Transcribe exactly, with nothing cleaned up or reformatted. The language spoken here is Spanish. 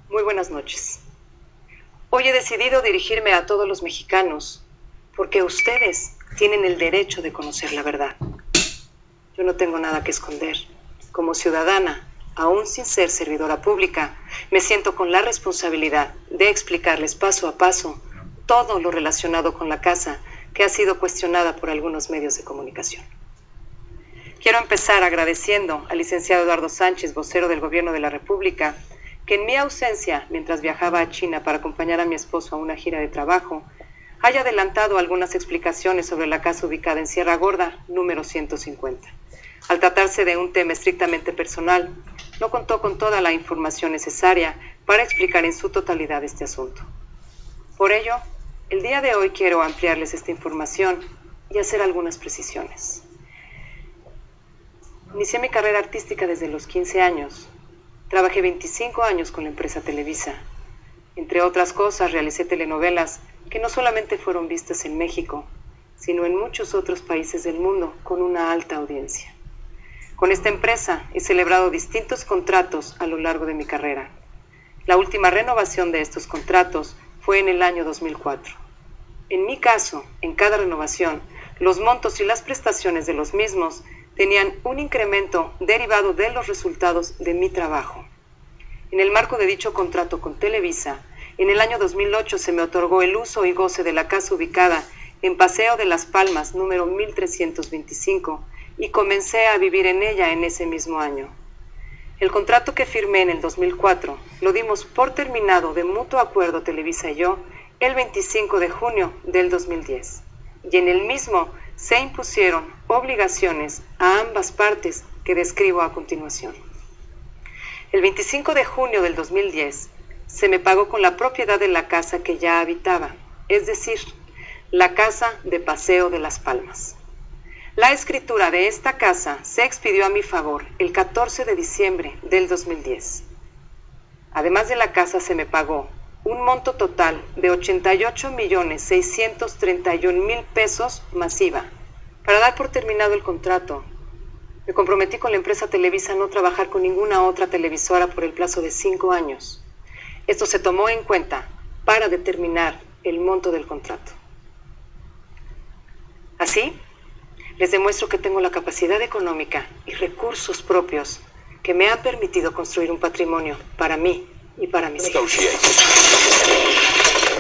Muy buenas noches. Hoy he decidido dirigirme a todos los mexicanos porque ustedes tienen el derecho de conocer la verdad. Yo no tengo nada que esconder. Como ciudadana, aún sin ser servidora pública, me siento con la responsabilidad de explicarles paso a paso todo lo relacionado con la casa que ha sido cuestionada por algunos medios de comunicación. Quiero empezar agradeciendo al licenciado Eduardo Sánchez, vocero del Gobierno de la República, que en mi ausencia, mientras viajaba a China para acompañar a mi esposo a una gira de trabajo, haya adelantado algunas explicaciones sobre la casa ubicada en Sierra Gorda, número ciento cincuenta. Al tratarse de un tema estrictamente personal, no contó con toda la información necesaria para explicar en su totalidad este asunto. Por ello, el día de hoy quiero ampliarles esta información y hacer algunas precisiones. Inicié mi carrera artística desde los quince años. Trabajé veinticinco años con la empresa Televisa. Entre otras cosas, realicé telenovelas que no solamente fueron vistas en México, sino en muchos otros países del mundo con una alta audiencia. Con esta empresa he celebrado distintos contratos a lo largo de mi carrera. La última renovación de estos contratos fue en el año dos mil cuatro. En mi caso, en cada renovación, los montos y las prestaciones de los mismos tenían un incremento derivado de los resultados de mi trabajo. En el marco de dicho contrato con Televisa, en el año dos mil ocho se me otorgó el uso y goce de la casa ubicada en Paseo de las Palmas, número mil trescientos veinticinco, y comencé a vivir en ella en ese mismo año. El contrato que firmé en el dos mil cuatro lo dimos por terminado de mutuo acuerdo Televisa y yo el veinticinco de junio del dos mil diez, y en el mismo se impusieron obligaciones a ambas partes que describo a continuación. El veinticinco de junio del dos mil diez se me pagó con la propiedad de la casa que ya habitaba, es decir, la casa de Paseo de las Palmas. La escritura de esta casa se expidió a mi favor el catorce de diciembre del dos mil diez. Además de la casa se me pagó un monto total de ochenta y ocho millones seiscientos treinta y un mil pesos más I V A. Para dar por terminado el contrato, me comprometí con la empresa Televisa a no trabajar con ninguna otra televisora por el plazo de cinco años. Esto se tomó en cuenta para determinar el monto del contrato. Así, les demuestro que tengo la capacidad económica y recursos propios que me han permitido construir un patrimonio para mí y para mis hijos.